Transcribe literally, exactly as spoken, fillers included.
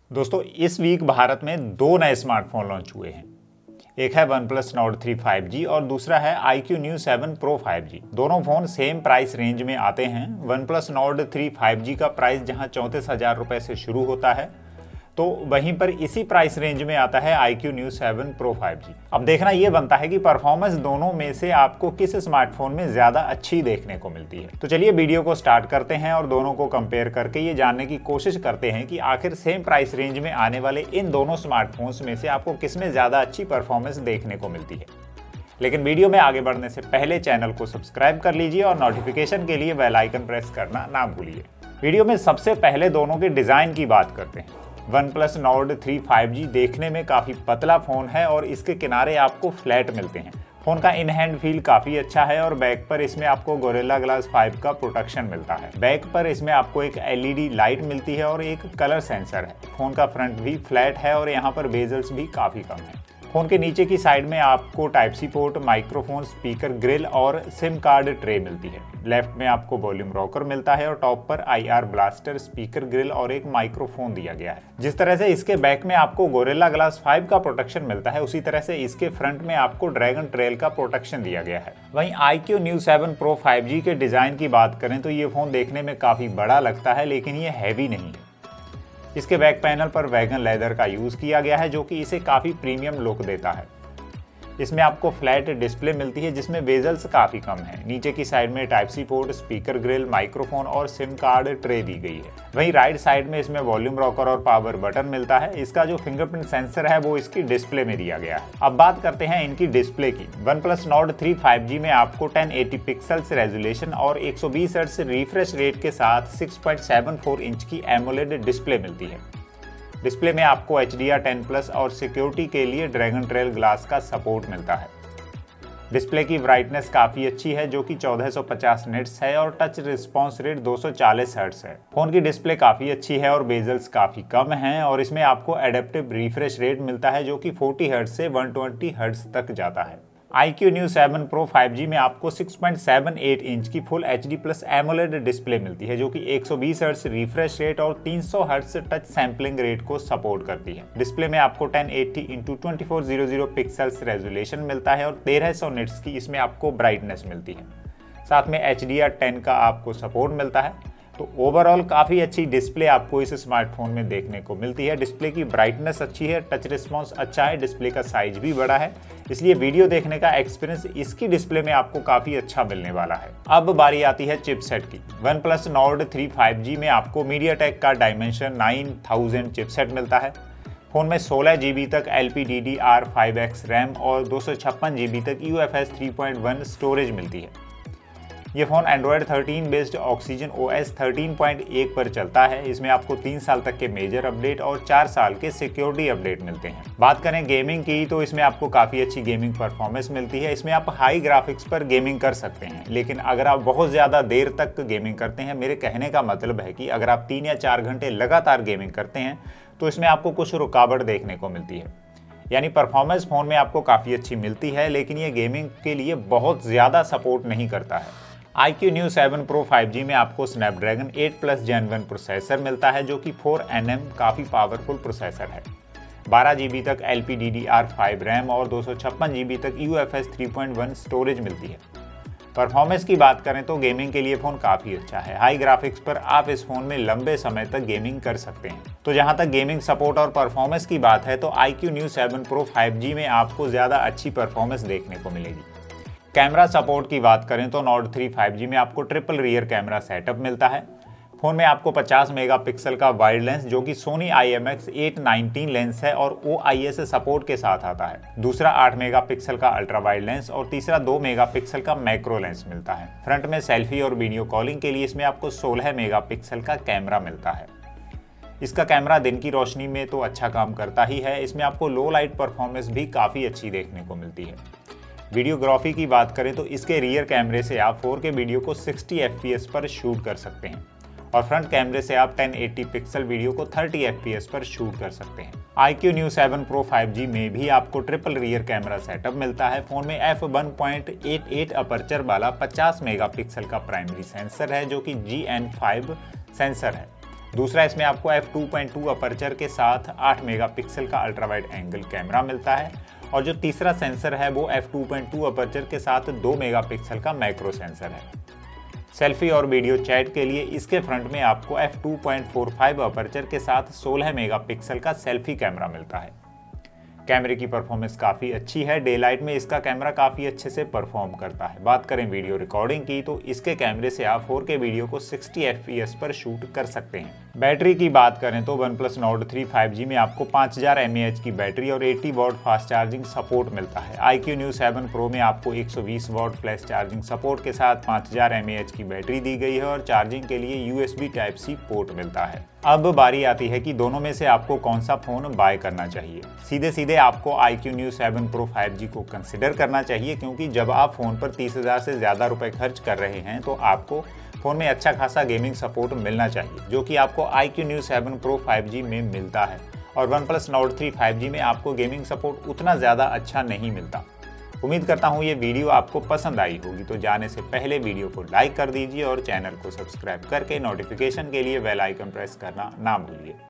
दोस्तों इस वीक भारत में दो नए स्मार्टफोन लॉन्च हुए हैं। एक है OnePlus Nord three five G और दूसरा है I Q Neo seven Pro five G. दोनों फोन सेम प्राइस रेंज में आते हैं। OnePlus Nord three five G का प्राइस जहां चौंतीस हजार रुपए से शुरू होता है, तो वहीं पर इसी प्राइस रेंज में आता है I Q Neo seven Pro five G. अब देखना यह बनता है कि परफॉर्मेंस दोनों में से आपको किस स्मार्टफोन में ज्यादा अच्छी देखने को मिलती है। तो चलिए वीडियो को स्टार्ट करते हैं और दोनों को कंपेयर करके ये जानने की कोशिश करते हैं कि आखिर सेम प्राइस रेंज में आने वाले इन दोनों स्मार्टफोन्स में से आपको किसमें ज्यादा अच्छी परफॉर्मेंस देखने को मिलती है। लेकिन वीडियो में आगे बढ़ने से पहले चैनल को सब्सक्राइब कर लीजिए और नोटिफिकेशन के लिए बेल आइकन प्रेस करना ना भूलिए। वीडियो में सबसे पहले दोनों के डिजाइन की बात करते हैं। OnePlus Nord three five G देखने में काफ़ी पतला फ़ोन है और इसके किनारे आपको फ्लैट मिलते हैं। फ़ोन का इन हैंड फील काफ़ी अच्छा है और बैक पर इसमें आपको गोरिल्ला ग्लास फाइव का प्रोटेक्शन मिलता है। बैक पर इसमें आपको एक एल ई डी लाइट मिलती है और एक कलर सेंसर है। फ़ोन का फ्रंट भी फ्लैट है और यहाँ पर बेजल्स भी काफ़ी कम है। फ़ोन के नीचे की साइड में आपको type C port, microphone, speaker grill और सिम कार्ड ट्रे मिलती है। लेफ्ट में आपको वॉल्यूम रॉकर मिलता है और टॉप पर I R blaster, speaker grill और एक माइक्रोफोन दिया गया है। जिस तरह से इसके बैक में आपको गोरिल्ला ग्लास फाइव का प्रोटेक्शन मिलता है, उसी तरह से इसके फ्रंट में आपको ड्रैगन ट्रेल का प्रोटेक्शन दिया गया है। वहीं I Q Neo seven Pro five G के डिजाइन की बात करें तो ये फोन देखने में काफी बड़ा लगता है, लेकिन ये हैवी नहीं है। इसके बैक पैनल पर वैगन लेदर का यूज किया गया है, जो कि इसे काफी प्रीमियम लुक देता है। इसमें आपको फ्लैट डिस्प्ले मिलती है जिसमें बेजल्स काफी कम है। नीचे की साइड में type C port, speaker grill, microphone और सिम कार्ड ट्रे दी गई है। वहीं राइट साइड में इसमें वॉल्यूम रॉकर और पावर बटन मिलता है। इसका जो फिंगरप्रिंट सेंसर है वो इसकी डिस्प्ले में दिया गया है। अब बात करते हैं इनकी डिस्प्ले की। OnePlus Nord three five G में आपको टेन एटी पिक्सल्स रेजोल्यूशन और एक सौ बीस हर्ट्ज रिफ्रेश रेट के साथ six point seven four inch की एमोलेड डिस्प्ले मिलती है। डिस्प्ले में आपको H D R ten plus और सिक्योरिटी के लिए ड्रैगन ट्रेल ग्लास का सपोर्ट मिलता है। डिस्प्ले की ब्राइटनेस काफ़ी अच्छी है, जो कि चौदह सौ पचास निट्स है और टच रिस्पॉन्स रेट दो सौ चालीस हर्ट्ज है। फ़ोन की डिस्प्ले काफ़ी अच्छी है और बेजल्स काफ़ी कम हैं और इसमें आपको एडेप्टिव रिफ्रेश रेट मिलता है, जो कि चालीस हर्ट्ज से एक सौ बीस हर्ट्ज तक जाता है। I Q Neo seven Pro five G में आपको six point seven eight inch की full H D plus AMOLED display मिलती है, जो कि एक सौ बीस हर्ट्ज रिफ्रेश रेट और तीन सौ हर्ट्ज टच सैम्पलिंग रेट को सपोर्ट करती है। डिस्प्ले में आपको ten eighty into twenty four hundred pixels resolution मिलता है और तेरह सौ निट्स की इसमें आपको ब्राइटनेस मिलती है। साथ में एच डी आर टेन का आपको सपोर्ट मिलता है। तो ओवरऑल काफ़ी अच्छी डिस्प्ले आपको इस स्मार्टफोन में देखने को मिलती है। डिस्प्ले की ब्राइटनेस अच्छी है, टच रिस्पॉन्स अच्छा है, डिस्प्ले का साइज भी बड़ा है, इसलिए वीडियो देखने का एक्सपीरियंस इसकी डिस्प्ले में आपको काफ़ी अच्छा मिलने वाला है। अब बारी आती है चिपसेट की। OnePlus Nord three five G में आपको MediaTek का डायमेंशन नाइन थाउजेंड चिपसेट मिलता है। फ़ोन में सोलह जी बी तक L P D D R five X RAM और दो सौ छप्पन जी बी तक U F S three point one storage मिलती है। ये phone Android thirteen based Oxygen O S thirteen point one पर चलता है। इसमें आपको तीन साल तक के मेजर अपडेट और चार साल के सिक्योरिटी अपडेट मिलते हैं। बात करें गेमिंग की तो इसमें आपको काफ़ी अच्छी गेमिंग परफॉर्मेंस मिलती है। इसमें आप हाई ग्राफिक्स पर गेमिंग कर सकते हैं, लेकिन अगर आप बहुत ज़्यादा देर तक गेमिंग करते हैं, मेरे कहने का मतलब है कि अगर आप तीन या चार घंटे लगातार गेमिंग करते हैं तो इसमें आपको कुछ रुकावट देखने को मिलती है। यानी परफॉर्मेंस फ़ोन में आपको काफ़ी अच्छी मिलती है, लेकिन ये गेमिंग के लिए बहुत ज़्यादा सपोर्ट नहीं करता है। I Q Neo seven Pro five G में आपको Snapdragon eight plus gen one processor मिलता है, जो कि फोर एन एम काफ़ी पावरफुल प्रोसेसर है। बारह जी बी तक L P D D R five RAM और दो सौ छप्पन जी बी तक U F S three point one storage मिलती है। परफॉर्मेंस की बात करें तो गेमिंग के लिए फ़ोन काफ़ी अच्छा है। हाई ग्राफिक्स पर आप इस फ़ोन में लंबे समय तक गेमिंग कर सकते हैं। तो जहां तक गेमिंग सपोर्ट और परफॉर्मेंस की बात है तो I Q Neo seven Pro five G में आपको ज़्यादा अच्छी परफॉर्मेंस देखने को मिलेगी। कैमरा सपोर्ट की बात करें तो Nord थ्री फाइव जी में आपको ट्रिपल रियर कैमरा सेटअप मिलता है। फ़ोन में आपको पचास मेगापिक्सल का वाइड लेंस, जो कि Sony I M X eight nineteen lens है और ओ आई एस सपोर्ट के साथ आता है। दूसरा आठ मेगापिक्सल का अल्ट्रा वाइड लेंस और तीसरा दो मेगापिक्सल का मैक्रो लेंस मिलता है। फ्रंट में सेल्फी और वीडियो कॉलिंग के लिए इसमें आपको सोलह मेगापिक्सल का कैमरा मिलता है। इसका कैमरा दिन की रोशनी में तो अच्छा काम करता ही है, इसमें आपको लो लाइट परफॉर्मेंस भी काफ़ी अच्छी देखने को मिलती है। वीडियोग्राफी की बात करें तो इसके रियर कैमरे से आप फोर के वीडियो को सिक्सटी एफ पी एस पर शूट कर सकते हैं और फ्रंट कैमरे से आप टेन एटी पिक्सल वीडियो को थर्टी एफ पी एस पर शूट कर सकते हैं। I Q Neo seven Pro five G में भी आपको ट्रिपल रियर कैमरा सेटअप मिलता है। फ़ोन में F one point eight eight aperture वाला पचास मेगापिक्सल का प्राइमरी सेंसर है, जो कि जी एन फाइव सेंसर है। दूसरा, इसमें आपको F two point two aperture के साथ आठ मेगापिक्सल का अल्ट्रा वाइड एंगल कैमरा मिलता है और जो तीसरा सेंसर है वो F two point two aperture के साथ दो मेगापिक्सल का मैक्रो सेंसर है। सेल्फी और वीडियो चैट के लिए इसके फ्रंट में आपको F two point four five aperture के साथ सोलह मेगापिक्सल का सेल्फी कैमरा मिलता है। कैमरे की परफॉर्मेंस काफ़ी अच्छी है, डे लाइट में इसका कैमरा काफ़ी अच्छे से परफॉर्म करता है। बात करें वीडियो रिकॉर्डिंग की तो इसके कैमरे से आप फोर के वीडियो को साठ एफ पी एस पर शूट कर सकते हैं। बैटरी की बात करें तो OnePlus Nord three five G में आपको पाँच हज़ार एम ए एच की बैटरी और अस्सी वॉट फास्ट चार्जिंग सपोर्ट मिलता है। I Q Neo seven Pro में आपको एक सौ बीस वॉट फ्लैश चार्जिंग सपोर्ट के साथ पाँच हज़ार एम ए एच की बैटरी दी गई है और चार्जिंग के लिए U S B type C port मिलता है। अब बारी आती है कि दोनों में से आपको कौन सा फोन बाय करना चाहिए। सीधे सीधे आपको I Q Neo seven pro five G को कंसिडर करना चाहिए, क्योंकि जब आप फोन पर तीस हज़ार से ज़्यादा रुपए खर्च कर रहे हैं तो आपको फोन में अच्छा खासा गेमिंग सपोर्ट मिलना चाहिए, जो कि आपको I Q Neo seven pro five G में मिलता है और OnePlus Nord three five G में आपको गेमिंग सपोर्ट उतना ज़्यादा अच्छा नहीं मिलता। उम्मीद करता हूँ ये वीडियो आपको पसंद आई होगी, तो जाने से पहले वीडियो को लाइक कर दीजिए और चैनल को सब्सक्राइब करके नोटिफिकेशन के लिए बेल आइकन प्रेस करना ना भूलिए।